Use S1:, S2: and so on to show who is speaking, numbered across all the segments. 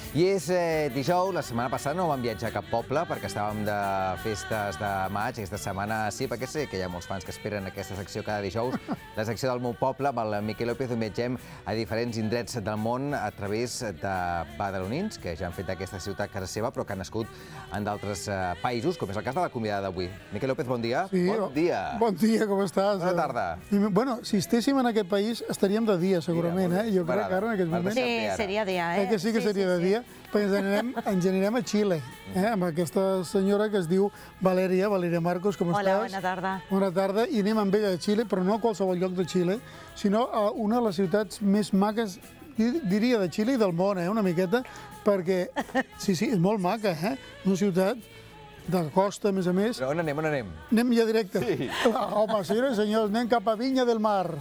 S1: I és dijous, la setmana passada no vam viatjar a cap poble perquè estàvem de festes de maig, aquesta setmana sí, perquè sé que hi ha molts fans que esperen aquesta secció cada dijous, la secció del meu poble, amb el Miquel López, on viatgem a diferents indrets del món a través de badalonins, que ja han fet d'aquesta ciutat casa seva, però que han nascut en d'altres països, com és el cas de la convidada d'avui. Miquel López, bon dia.
S2: Sí,
S1: bon dia.
S2: Bon dia, com estàs?
S1: Bona tarda.
S2: Bueno, si estéssim en aquest país estaríem de dia, segurament, eh? Jo crec que ara en aquest moment...
S3: Sí, seria dia, eh?
S2: Que sí que seria de dia, perquè ens anirem a Xile, amb aquesta senyora que es diu Valeria Marcos, com estàs?
S3: Hola, bona tarda.
S2: Bona tarda, i anem amb ella a Xile, però no a qualsevol lloc de Xile, sinó a una de les ciutats més maques, diria, de Xile i del món, una miqueta, perquè, sí, és molt maca, una ciutat de costa, a més a més.
S1: Però on anem, on anem?
S2: Anem ja directe.
S1: Sí.
S2: Home, senyores i senyors, anem cap a Vinya del Mar.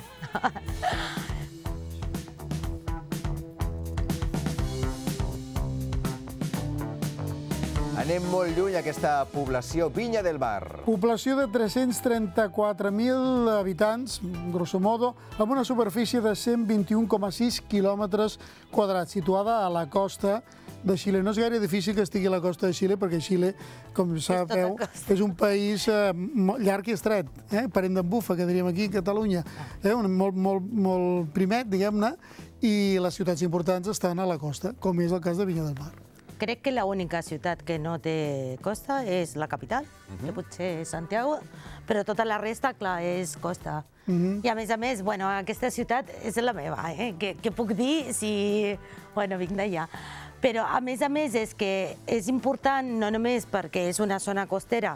S1: Anem molt lluny a aquesta població, Vinya del Mar.
S2: Població de 334.000 habitants, grosso modo, amb una superfície de 121,6 quilòmetres quadrats, situada a la costa de Xile. No és gaire difícil que estigui a la costa de Xile, perquè Xile, com sabeu, és un país llarg i estret, parent d'en Bufa, que diríem aquí a Catalunya, molt primet, diguem-ne, i les ciutats importants estan a la costa, com és el cas de Vinya del Mar.
S3: Crec que l'única ciutat que no té costa és la capital, que potser és Santiago, però tota la resta, clar, és costa. I a més, aquesta ciutat és la meva, què puc dir si vinc d'allà. Però a més és que és important no només perquè és una zona costera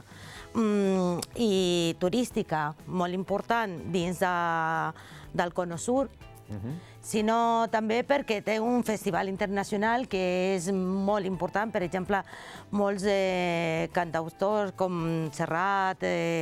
S3: i turística molt important dins del Cono Sur, sinó també perquè té un festival internacional que és molt important. Per exemple, molts cantautors com Serrat,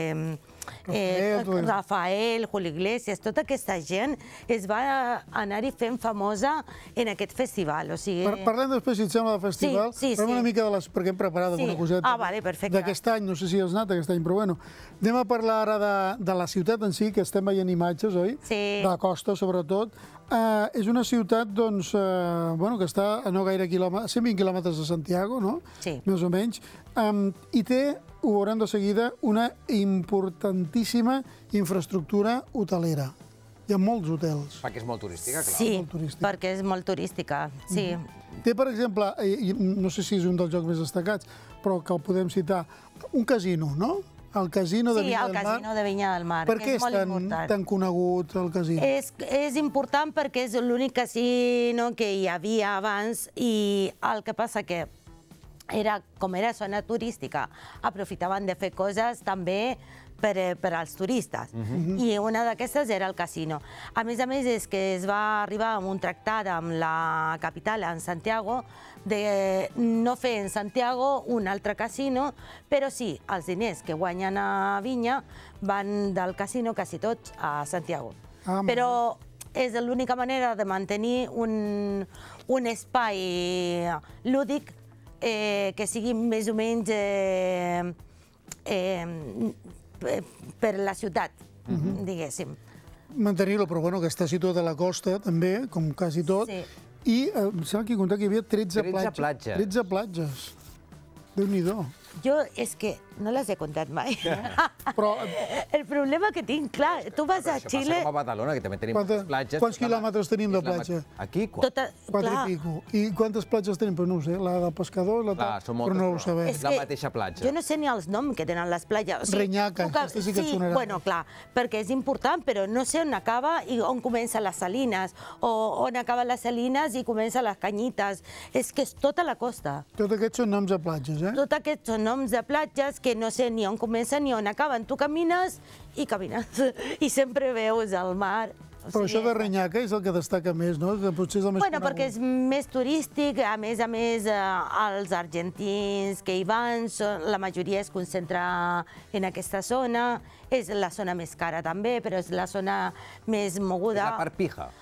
S3: Rafael, Julio Iglesias, tota aquesta gent es va anar-hi fent famosa en aquest festival.
S2: Parlem després, si et sembla, del festival. Parlem una mica de les... perquè hem preparat alguna coseta d'aquest any. No sé si has anat aquest any, però bueno. Anem a parlar ara de la ciutat en si, que estem veient imatges, oi?
S3: Sí.
S2: De la costa, sobretot. És una ciutat, doncs, que està a no gaire quilòmetres, 120 quilòmetres de Santiago, no?
S3: Sí.
S2: Més o menys. I té, ho veurem de seguida, una importantíssima infraestructura hotelera. Hi ha molts hotels.
S1: Perquè és molt turística, clar.
S3: Sí, perquè és molt turística, sí.
S2: Té, per exemple, no sé si és un dels llocs més destacats, però que el podem citar, un casino, no? El casino de Vinya del Mar.
S3: Sí, el casino de Vinya del Mar.
S2: Per què és tan conegut el casino?
S3: És important perquè és l'únic casino que hi havia abans i el que passa que com era zona turística, aprofitaven de fer coses també per als turistes. I una d'aquestes era el casino. A més, és que es va arribar a un tractat amb la capital, en Santiago, de no fer en Santiago un altre casino, però sí, els diners que guanyen a Vinya van del casino quasi tots a Santiago. Però és l'única manera de mantenir un espai lúdic que sigui més o menys per la ciutat, diguéssim.
S2: Mantenir-lo, però bueno, que està situat a la costa, també, com quasi tot. I em sembla que he comptat que hi havia 13 platges. 13 platges. Déu-n'hi-do.
S3: Jo és que no les he comptat mai.
S2: Però...
S3: El problema que tinc, clar, tu vas a Xile...
S1: Això passa com a Badalona, que també tenim platges.
S2: Quants quilòmetres tenim de platja?
S1: Aquí, 4
S2: i pico. I quantes platges tenim? Però no ho sé, la de pescador, però no ho sabem.
S1: És la mateixa platja.
S3: Jo no sé ni els noms que tenen les platges.
S2: Renyaka, aquesta sí que et sonarà.
S3: Bueno, clar, perquè és important, però no sé on acaba i on comença les Salines, o on acaba les Salines i comença les Canyites. És que és tota la costa.
S2: Tots aquests són noms de platges, eh?
S3: Tots aquests són noms de platges que no sé ni on comencen ni on acaben. Tu camines i i sempre veus el mar.
S2: Però això de Renyaka és el que destaca més, no? Que potser és el més conegut.
S3: Perquè és més turístic, a més, els argentins que hi van, la majoria es concentra en aquesta zona. És la zona més cara també, però és la zona més moguda.
S1: És la part pija.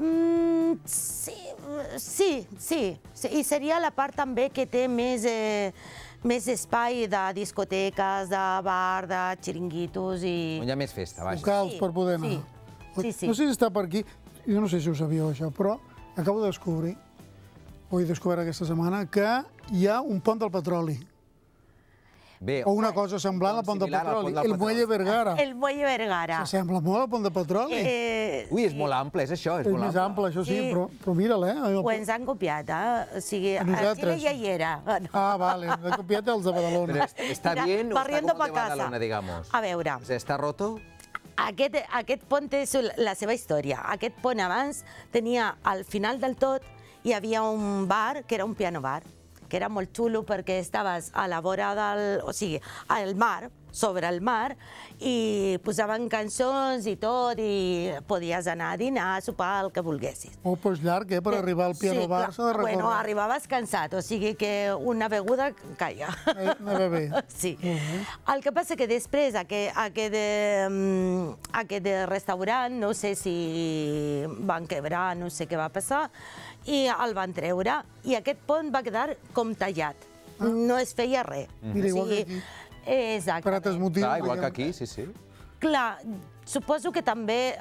S3: Sí. I seria la part també que té més espai de discoteques, de bar, de xiringuitos i...
S1: On hi ha més festa, vaja.
S2: Locals per poder anar.
S3: Sí.
S2: No sé si està per aquí, jo no sé si ho sabíeu això, però acabo de descobrir ho he descobert aquesta setmana, que hi ha un pont del petroli.
S1: Bé,
S2: O una cosa semblant al pont del petroli. El Muelle Vergara.
S3: El Muelle Vergara.
S2: S'assembla molt al pont del petroli.
S1: Ui, és molt ample, és això, és
S2: És
S1: molt
S2: més
S1: ample.
S2: ample, això sí,
S3: Sí.
S2: però mira'l,
S3: Ho ens han copiat, O sigui,
S2: A
S3: a Xile
S2: nosaltres.
S3: ja hi era. No.
S2: Ah, vale, he copiat els de Badalona.
S1: Pero está
S3: Mira,
S1: bien o está
S3: barriendo
S1: como de
S3: pa' casa.
S1: Badalona, digamos.
S3: A veure,
S1: O sea, ¿está roto?
S3: aquest pont és la seva història. Aquest pont abans tenia, al final del tot, hi havia un bar, que era un piano bar, que era molt xulo perquè estaves a la vora del... O sigui, al mar, sobre el mar, i posaven cançons i tot, i podies anar a dinar, a sopar, el que volguessis.
S2: Oh, doncs llarg, per arribar al piano bar s'ha de recórrer.
S3: Bueno, arribaves cansat, o sigui que una beguda caia.
S2: Anava bé.
S3: Sí. El que passa que després aquest restaurant, no sé si van quebrar, no sé què va passar, i el van treure, i aquest pont va quedar com tallat. No es feia res.
S2: Mira, igual que aquí.
S3: Exacte.
S2: Per altres motius.
S1: Clar, igual que aquí, sí, sí.
S3: Clar, suposo que també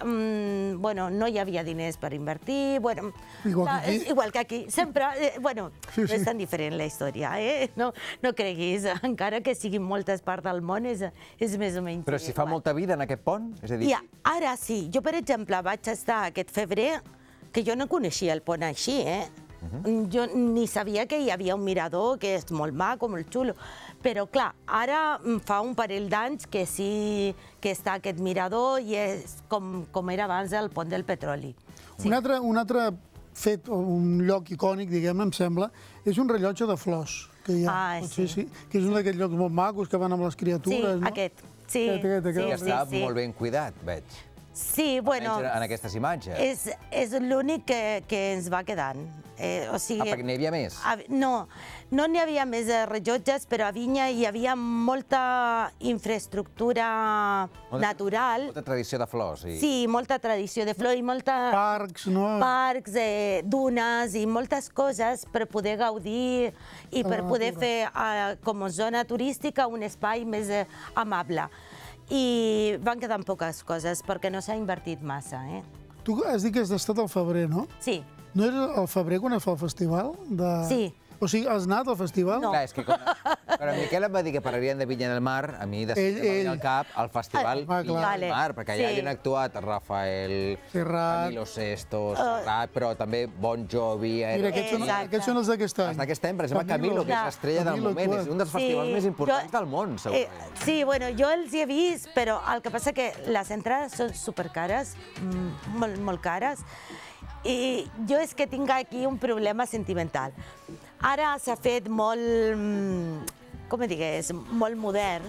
S3: no hi havia diners per invertir,
S2: Igual que aquí.
S3: igual que aquí. Sempre, no
S2: Sí.
S3: és tan diferent la història, No creguis, encara que siguin moltes parts del món, és més o menys
S1: Però si fa
S3: igual.
S1: molta vida en aquest pont, és a dir...
S3: I ara sí, jo per exemple vaig estar aquest febrer, que jo no coneixia el pont així, Jo ni sabia que hi havia un mirador, que és molt maco, molt xulo. Però, clar, ara fa un parell d'anys que sí que està aquest mirador i és com era abans el pont del petroli. Sí.
S2: Un altre fet, o un lloc icònic, diguem, em sembla, és un rellotge de flors que hi ha.
S3: Ah, sí.
S2: Que és un d'aquests llocs molt macos que van amb les criatures, no?
S3: Aquest. Sí,
S2: Aquest.
S1: I està molt ben cuidat, veig.
S3: Sí, bueno...
S1: En aquestes imatges.
S3: És l'únic que ens va quedant. O sigui...
S1: Perquè n'hi havia més?
S3: No n'hi havia més rellotges, però a Vinya hi havia molta infraestructura natural.
S1: Molta tradició de flors.
S3: Sí, molta tradició de flors i molta...
S2: Parcs, no?
S3: Parcs, dunes i moltes coses per poder gaudir i per poder fer, com a zona turística, un espai més amable. I van quedant poques coses perquè no s'ha invertit massa,
S2: Tu has dit que has estat al febrer, no?
S3: Sí.
S2: No és al febrer quan es fa el festival?
S3: Sí.
S2: O sigui, has anat al festival?
S3: No.
S1: Clar, és que quan en Miquel em va dir que parlarien de Vinya del Mar, a mi de seguida em va venir al cap el festival Vinya del Mar, perquè allà havien actuat Rafael, Camilo Sesto, Serrat, però també Bon Jovi...
S2: Mira, aquests són els d'aquest any.
S1: Els d'aquest any, per exemple, Camilo, que és l'estrella del moment, és un dels festivals més importants del món, segurament.
S3: Sí, bueno, jo els hi he vist, però el que passa que les entrades són supercares, molt cares, i jo és que tinc aquí un problema sentimental. Ara s'ha fet molt, com digués, molt modern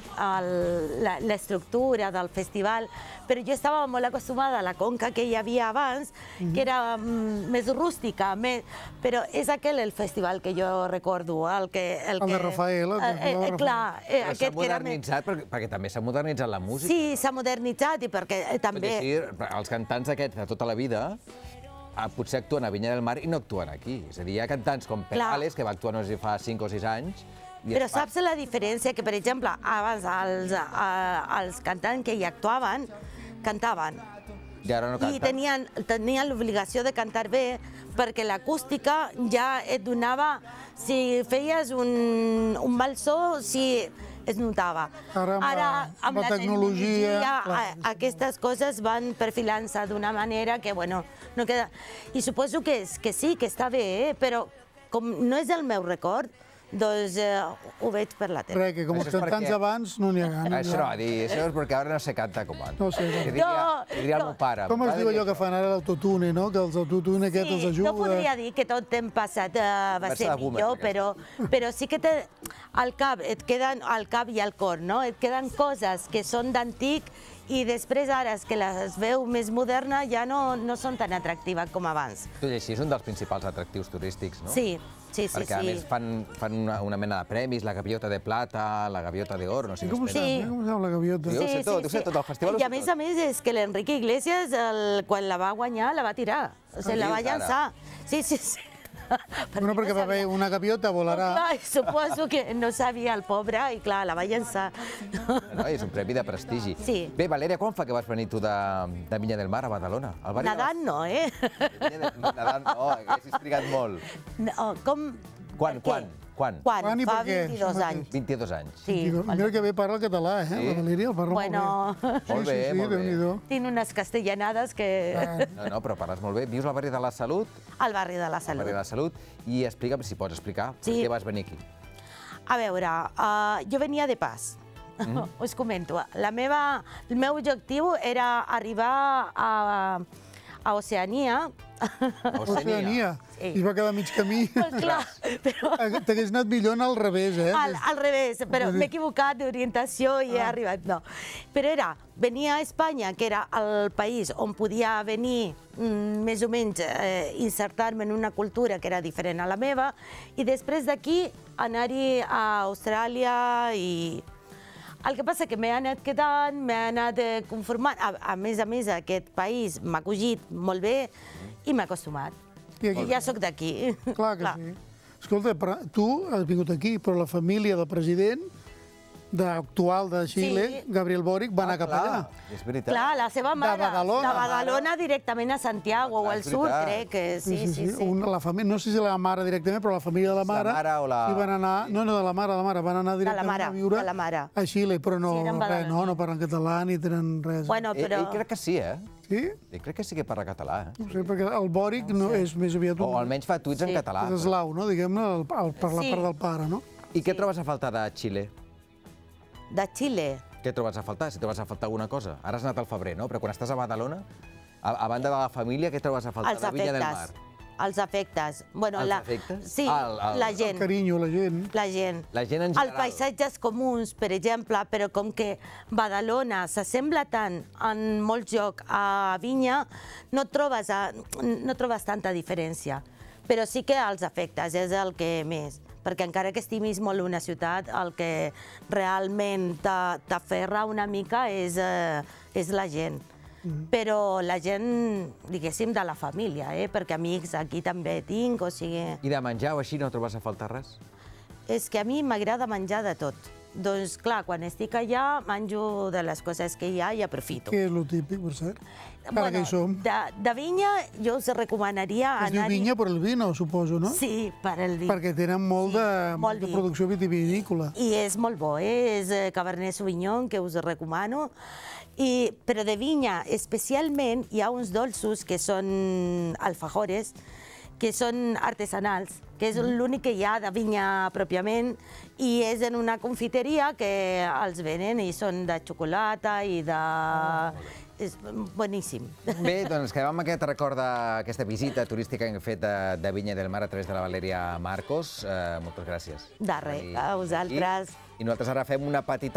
S3: l'estructura del festival, però jo estava molt acostumada a la conca que hi havia abans, que era més rústica, però és aquell el festival que jo recordo, el
S2: de Rafael.
S3: Clar,
S1: però s'ha modernitzat perquè també s'ha modernitzat la música.
S3: Sí, s'ha modernitzat i perquè també...
S1: Els cantants aquests de tota la vida potser actuen a Vinya del Mar i no actuen aquí. És a dir, hi ha cantants com Perales, que va actuar no sé si fa 5 o 6 anys.
S3: Però saps la diferència? Que, per exemple, abans els cantants que hi actuaven, cantaven.
S1: I ara no canten.
S3: I tenien l'obligació de cantar bé, perquè l'acústica ja et donava... Si feies un mal so, es notava.
S2: Ara, amb la tecnologia,
S3: aquestes coses van perfilant-se d'una manera que, bueno, no queda... I suposo que sí, que està bé, però com no és el meu record, doncs ho veig per la tele.
S2: Perquè com els cantants abans no n'hi ha gana.
S1: Això no, això és perquè ara no se canta com antes.
S2: No sé.
S1: Diria el meu pare.
S2: Com es diu allò que fan ara l'autotune, no? Que els autotune aquests els ajuda.
S3: No podria dir que tot temps passat va ser millor, però sí que al cap i al cor, no? Et queden coses que són d'antic i després ara que les veu més moderna ja no són tan atractives com abans.
S1: Tot i així és un dels principals atractius turístics, no?
S3: Sí.
S1: Perquè a més fan una mena de premis, la gaviota de plata, la gaviota d'or, no sé què es
S2: tenen. Com sap la gaviota?
S1: Jo ho sé tot, el festival ho sé tot.
S3: I a més és que l'Enrique Iglesias, quan la va guanyar, la va tirar, la va llançar. Sí.
S2: Bueno, perquè va haver una gaviota volarà.
S3: Clar, suposo que no sabia el pobre i clar, la va llançar.
S1: No, és un premi de prestigi.
S3: Sí.
S1: Bé, Valèria, quan fa que vas venir tu de Vinya del Mar a Badalona?
S3: Nedant no, eh?
S1: Nedant no, haguessis trigat molt.
S3: No, com...
S1: Quan?
S2: Quan i
S3: Fa
S2: per què?
S3: 22 anys.
S1: 22 anys.
S3: Sí.
S2: Mira que bé parla el català, eh? La Valèria el parla
S3: Bueno,
S2: molt bé.
S1: Molt bé,
S2: Sí,
S1: molt bé.
S2: Déu-n'hi-do.
S3: tinc unes castellanades que...
S1: No, però parles molt bé. Vius al barri de la Salut?
S3: Al barri de la
S1: Al barri de
S3: Salut.
S1: la Salut. I explica'm, si pots explicar, per
S3: Sí.
S1: què vas venir aquí.
S3: A veure, jo venia de pas. Us comento. El meu objectiu era arribar a Oceania.
S2: Oceania.
S3: Sí.
S2: I es va quedar mig camí.
S3: Clar, però...
S2: T'hagués anat millor al revés, eh?
S3: Al revés, però m'he equivocat d'orientació i he arribat, no. Però era venir a Espanya, que era el país on podia venir més o menys insertar-me en una cultura que era diferent a la meva, i després d'aquí anar-hi a Austràlia i... El que passa que m'he anat quedant, m'he anat conformant. A més, aquest país m'ha acogit molt bé i m'he acostumat.
S2: I aquí?
S3: Ja sóc d'aquí.
S2: Clar que sí. Escolta, tu has vingut aquí, però la família del president actual de Xile,
S3: Sí.
S2: Gabriel Boric, va anar cap allà.
S1: És veritat.
S3: Clar, la seva mare,
S2: Badalona.
S3: de Badalona directament a Santiago o
S1: Clar,
S3: al
S1: és
S3: sud,
S1: veritat.
S3: crec que sí.
S2: La família, no sé si la mare directament, però la família de la mare...
S1: La mare o la...
S2: I van anar... No, de la mare, van anar directament
S3: mare,
S2: a viure
S3: de la mare.
S2: a Xile, però no,
S3: Sí, eren
S2: res,
S3: badalones.
S2: no parlen català ni tenen res.
S3: Bueno, però...
S1: Ell crec que sí, eh?
S2: Sí?
S1: Ell crec que sí que parla català, eh?
S2: No sé, perquè el Boric no és més aviat
S1: O
S2: un...
S1: almenys fa tuits en català.
S2: És eslau, no? Diguem-ne, per la
S3: Sí.
S2: part del pare, no?
S1: I què trobes a faltar de Xile?
S3: De Xile.
S1: Què trobes a faltar? Si trobes a faltar alguna cosa. Ara has anat al febrer, no? Però quan estàs a Badalona, a banda de la família, què trobes a faltar
S3: Els
S1: de Vinya del Mar?
S3: afectes. Els afectes. Bueno,
S1: Els afectes?
S3: Sí, la
S2: El
S3: gent.
S2: carinyo, la gent.
S3: La gent.
S1: La gent en general.
S3: Els paisatges comuns, per exemple, però com que Badalona s'assembla tant en molts llocs a Vinya, no trobes tanta diferència. Però sí que els afectes, és el que més. Perquè encara que estimis molt una ciutat, el que realment t'aferra una mica és la gent. Però la gent, diguéssim, de la família, perquè amics aquí també tinc, o sigui...
S1: I de menjar o així no trobes a faltar res?
S3: És que a mi m'agrada menjar de tot. Doncs, clar, quan estic allà, menjo de les coses que hi ha i aprofito.
S2: Què és lo típic, per cert? Ara que hi som.
S3: De vinya, jo us recomanaria
S2: Es diu
S3: anar-hi...
S2: vinya per el vino, suposo, no?
S3: Sí, per el vi.
S2: Perquè tenen molt
S3: molt
S2: de
S3: vi.
S2: producció vitivinícola.
S3: I és molt bo, és Cabernet Sauvignon, que us recomano. Però de vinya, especialment, hi ha uns dolços que són alfajores, que són artesanals, que és l'únic que hi ha de vinya pròpiament, i és en una confiteria que els venen i són de xocolata i de... És boníssim.
S1: Bé, doncs quedem amb aquest record d'aquesta visita turística que hem fet de Vinya del Mar a través de la Valèria Marcos. Moltes gràcies.
S3: De res, a vosaltres.
S1: I nosaltres ara fem una petita